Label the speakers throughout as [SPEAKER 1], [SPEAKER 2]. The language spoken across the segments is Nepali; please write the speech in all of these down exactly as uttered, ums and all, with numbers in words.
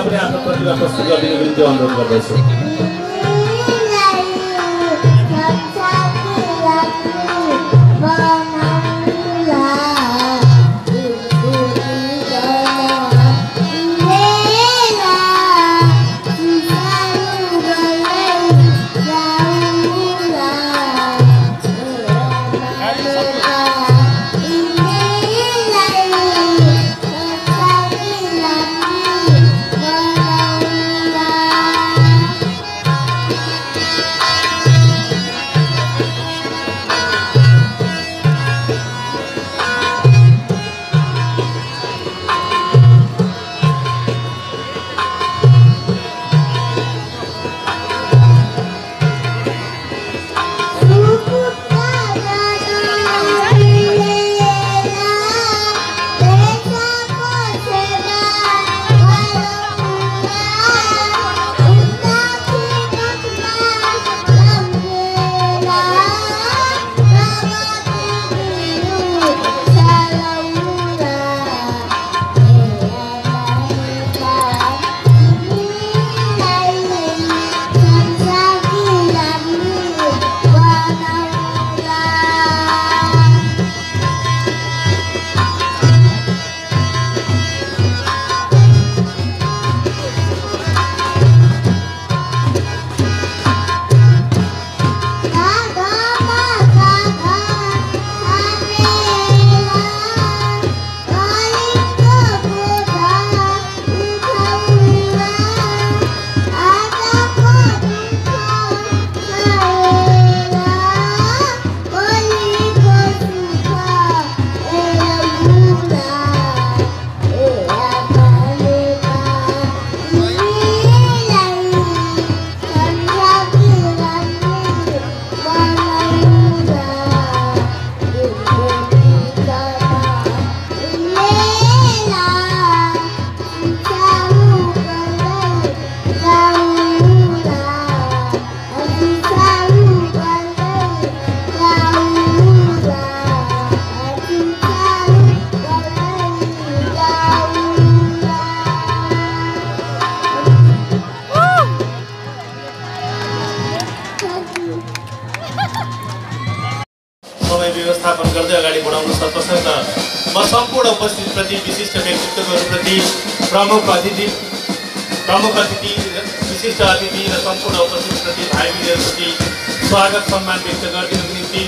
[SPEAKER 1] पनि आफ्नो प्रतिभा प्रस्तुत गरिदिनुको निम्ति अनुरोध गर्दछु।
[SPEAKER 2] व्यवस्थापन गर्दै अगाडि बढाउनु सक्छन्। म सम्पूर्ण उपस्थितप्रति विशिष्ट व्यक्तित्वहरूप्रति प्रमुख अतिथि प्रमुख अतिथि विशिष्ट अतिथि र सम्पूर्ण उपस्थितप्रति भाइ बहिनीहरूप्रति स्वागत सम्मान व्यक्त गरिदिनुको निम्ति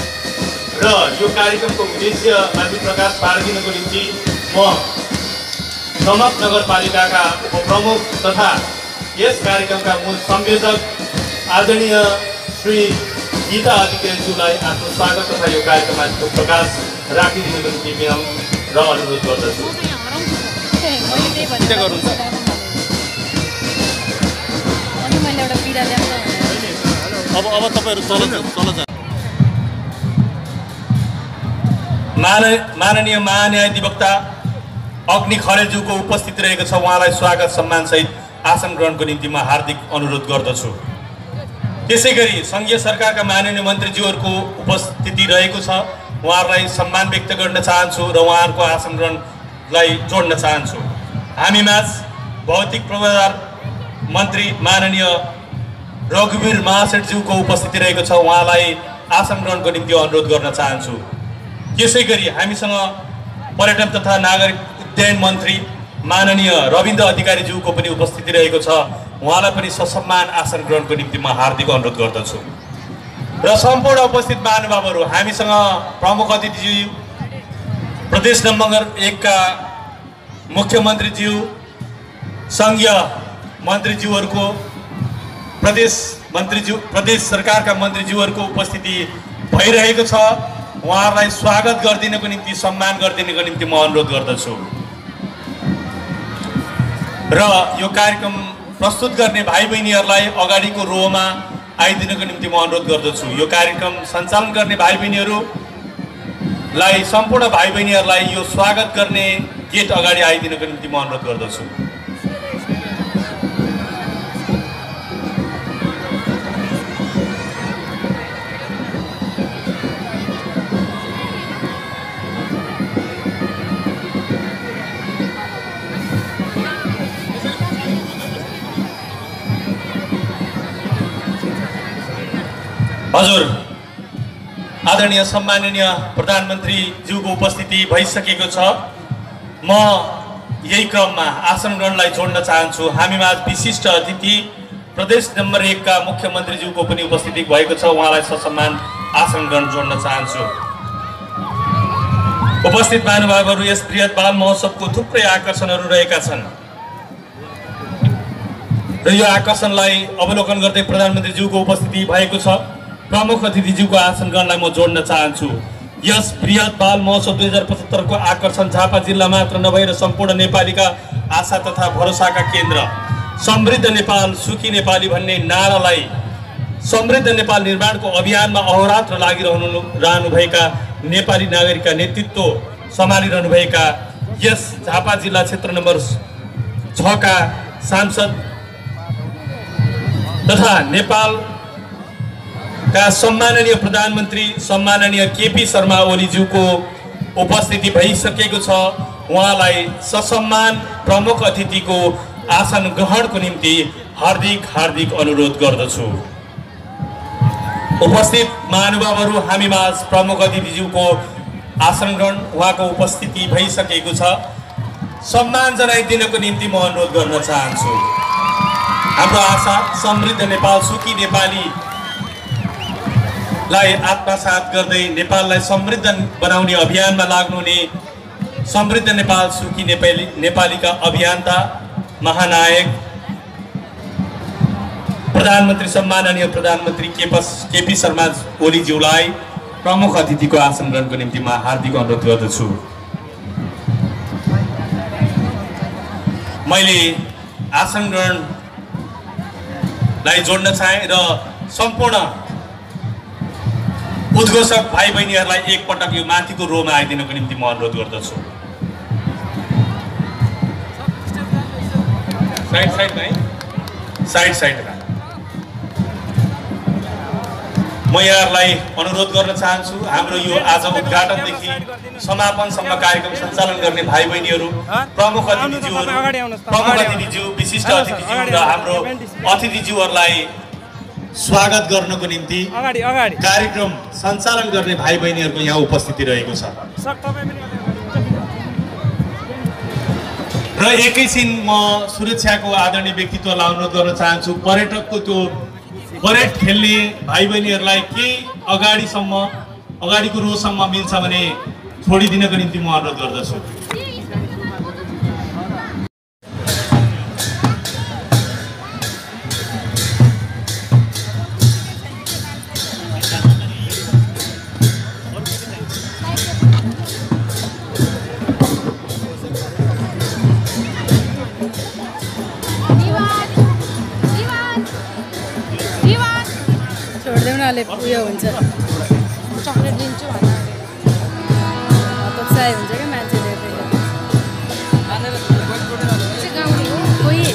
[SPEAKER 2] र यो कार्यक्रमको उद्देश्य माथि प्रकाश पारिदिनुको निम्ति म दमक नगरपालिकाका उपप्रमुख तथा यस कार्यक्रमका मूल संयोजक आदरणीय श्री गीता अधिकारीज्यूलाई आफ्नो स्वागत तथा यो कार्यक्रममाथिको प्रकाश राखिदिनुको निम्ति विनम्र र अनुरोध गर्दछु।
[SPEAKER 3] अब अब तपाईहरु तल तल जा।
[SPEAKER 2] माननीय महान्यायाधिवक्ता अग्नि खरेलज्यूको उपस्थित रहेको छ, उहाँलाई स्वागत सम्मान सहित आसन ग्रहणको निम्ति म हार्दिक अनुरोध गर्दछु। त्यसैगरी संघीय सरकारका माननीय मन्त्रीज्यूहरूको उपस्थिति रहेको छ, उहाँहरूलाई सम्मान व्यक्त गर्न चाहन्छु र उहाँहरूको आसन ग्रहणलाई जोड्न चाहन्छु। हामीमाझ भौतिक पूर्वाधार मन्त्री माननीय रघुवीर महासेठज्यूको उपस्थिति रहेको छ, उहाँलाई आसन ग्रहणको निम्ति अनुरोध गर्न चाहन्छु। त्यसैगरी हामीसँग पर्यटन तथा नागरिक उड्डयन मन्त्री माननीय रविन्द्र अधिकारीज्यूको पनि उपस्थिति रहेको छ, उहाँलाई पनि ससम्मान आसन ग्रहणको निम्ति म हार्दिक अनुरोध गर्दछु। र सम्पूर्ण उपस्थित महानुभावहरू, हामीसँग प्रमुख अतिथिज्यू प्रदेश नम्बर एक का मुख्यमन्त्रीज्यू संघीय मन्त्रीज्यूहरूको प्रदेश मन्त्रीज्यू प्रदेश सरकारका मन्त्रीज्यूहरूको उपस्थिति भइरहेको छ, उहाँहरूलाई स्वागत गरिदिनको निम्ति सम्मान गरिदिनको निम्ति म अनुरोध गर्दछु। र यो कार्यक्रम प्रस्तुत गर्ने भाइ बहिनीहरूलाई अगाडिको रोमा आइदिनको निम्ति म अनुरोध गर्दछु। यो कार्यक्रम सञ्चालन गर्ने भाइ बहिनीहरूलाई सम्पूर्ण भाइ बहिनीहरूलाई यो स्वागत गर्ने गेट अगाडि आइदिनको निम्ति म अनुरोध गर्दछु। हजुर आदरणीय सम्माननीय प्रधानमन्त्रीज्यूको उपस्थिति भइसकेको छ। म यही क्रममा आसन ग्रहणलाई जोड्न चाहन्छु। हामीमा विशिष्ट अतिथि प्रदेश नम्बर एक का मुख्यमन्त्रीज्यूको पनि उपस्थिति भएको छ। उहाँलाई ससम्मान आसन ग्रहण जोड्न चाहन्छु। उपस्थित महानुभावहरू, यस बृहत बाल महोत्सवको थुप्रै आकर्षणहरू रहेका छन् र यो आकर्षणलाई अवलोकन गर्दै प्रधानमन्त्रीज्यूको उपस्थिति भएको छ। प्रमुख अतिथिज्यूको आसन ग्रहणलाई म जोड्न चाहन्छु। यस बृहत बाल महोत्सव दुई हजार पचहत्तरको आकर्षण झापा जिल्ला मात्र नभएर सम्पूर्ण नेपालीका आशा तथा भरोसाका केन्द्र समृद्ध नेपाल सुखी नेपाली भन्ने नारालाई समृद्ध नेपाल निर्माणको अभियानमा अहोरात्र लागिरहनु रहनुभएका नेपाली नागरिकका नेतृत्व सम्हालिरहनुभएका यस झापा जिल्ला क्षेत्र नम्बर छ का सांसद तथा नेपालका सम्माननीय प्रधानमन्त्री सम्माननीय केपी शर्मा ओलीज्यूको उपस्थिति भइसकेको छ। उहाँलाई ससम्मान प्रमुख अतिथिको आसन ग्रहणको निम्ति हार्दिक हार्दिक अनुरोध गर्दछु। उपस्थित महानुभावहरू, हामीमा प्रमुख अतिथिज्यूको आसन ग्रहण उहाँको उपस्थिति भइसकेको छ। सम्मान जनाइदिनको निम्ति म अनुरोध गर्न चाहन्छु। हाम्रो आशा समृद्ध नेपाल सुखी नेपालीलाई आत्मसात गर्दै नेपाललाई समृद्ध बनाउने अभियानमा लाग्नुहुने समृद्ध नेपाल सुखी नेपाली नेपालीका अभियन्ता महानायक प्रधानमन्त्री सम्माननीय प्रधानमन्त्री केपी शर्मा ओलीज्यूलाई प्रमुख अतिथिको आसन ग्रहणको निम्ति म हार्दिक अनुरोध गर्दछु। मैले आसन ग्रहणलाई जोड्न चाहे र सम्पूर्ण उद्घोषक भाइ बहिनीहरूलाई एकपटक यो माथिको रोमा आइदिनको निम्ति म अनुरोध गर्दछु। साइड साइडमा है, साइड साइडमा म यहाँहरूलाई अनुरोध गर्न चाहन्छु। हाम्रो यो आज उद्घाटनदेखि समापनसम्म कार्यक्रम सञ्चालन गर्ने भाइ बहिनीहरू, प्रमुख अतिथिज्यूहरू, प्रमुख अतिथिज्यू, विशिष्ट अतिथिज्यू र हाम्रो अतिथिज्यूहरूलाई स्वागत गर्नको निम्ति कार्यक्रम सञ्चालन गर्ने भाइ बहिनीहरूको यहाँ उपस्थिति रहेको छ। र एकैछिन म सुरक्षाको आदरणीय व्यक्तित्वलाई अनुरोध गर्न चाहन्छु। पर्यटकको त्यो परेड खेल्ने भाइ बहिनीहरूलाई केही अगाडिसम्म अगाडिको रोसम्म मिल्छ भने छोडिदिनको निम्ति म अनुरोध गर्दछु।
[SPEAKER 4] उयो हुन्छ चक्लेट दिन्छु उत्साह हुन्छ क्या मान्छेले कोही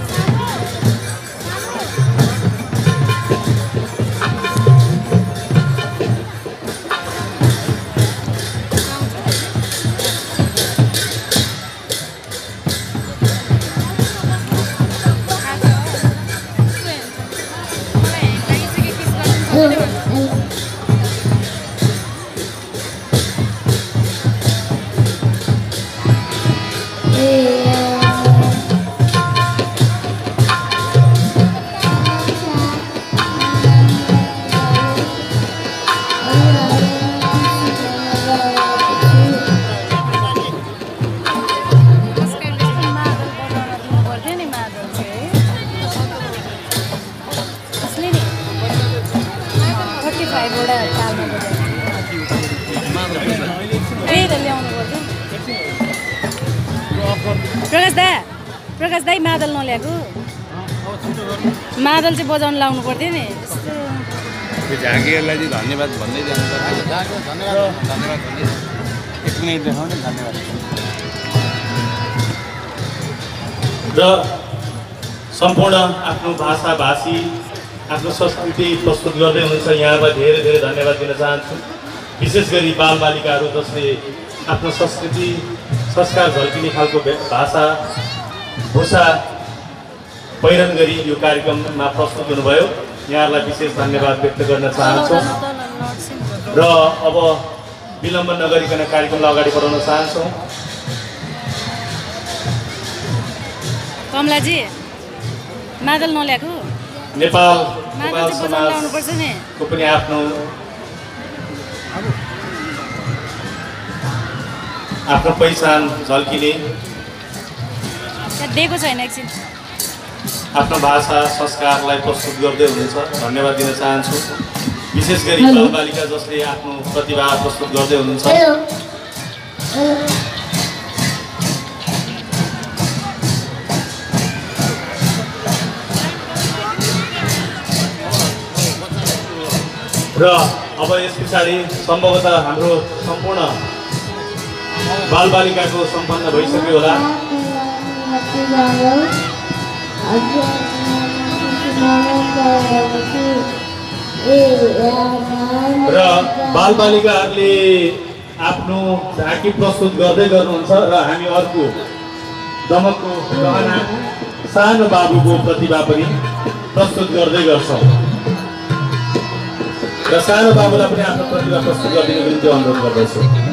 [SPEAKER 4] प्रकाश दा प्रकाश दाई मादल नल्याएको मादल चाहिँ बजाउन लाउनु पर्थ्यो नि।
[SPEAKER 5] त्यो झाँकीहरूलाई चाहिँ धन्यवाद भन्दै जानु धन्यवाद धन्यवाद भन्दै एक मिनट देखाउने धन्यवाद।
[SPEAKER 2] र सम्पूर्ण आफ्नो भाषा भाषी आफ्नो संस्कृति प्रस्तुत गर्दै हुनुहुन्छ यहाँलाई धेरै धेरै धन्यवाद दिन चाहन्छु। विशेष गरी बालबालिकाहरू जसले आफ्नो संस्कृति संस्कार झल्किने खालको भाषा भूषा पहिरन गरी यो कार्यक्रममा प्रस्तुत हुनुभयो।
[SPEAKER 1] यहाँहरूलाई विशेष धन्यवाद व्यक्त गर्न चाहन्छौँ र अब विलम्ब नगरिकन कार्यक्रमलाई अगाडि बढाउन चाहन्छौँ।
[SPEAKER 4] कमलाजी मादल नल्याएको
[SPEAKER 1] नेपाल
[SPEAKER 4] मादल
[SPEAKER 1] नेपाल
[SPEAKER 4] चाहिँ बजाउन लाउनुपर्छ नि।
[SPEAKER 1] समाजको पनि आफ्नो आफ्नो पहिचान झल्किने
[SPEAKER 4] त्यहाँ दिएको छैन एकछिन।
[SPEAKER 1] आफ्नो भाषा संस्कारलाई प्रस्तुत गर्दै हुनुहुन्छ, धन्यवाद दिन चाहन्छु। विशेष गरी बालबालिका जसले आफ्नो प्रतिभा प्रस्तुत गर्दै हुनुहुन्छ। र अब यस पछाडि सम्भवतः हाम्रो सम्पूर्ण बालबालिकाको सम्पन्न भइसक्यो होला र बालबालिकाहरूले आफ्नो झाँकी प्रस्तुत गर्दै गर्नुहुन्छ र हामी अर्को दमकको गहना सानो बाबुको प्रतिभा पनि प्रस्तुत गर्दै गर्छौँ र सानो बाबुलाई पनि आफ्नो प्रतिभा प्रस्तुत गरिदिनको निम्ति अनुरोध गर्दछु।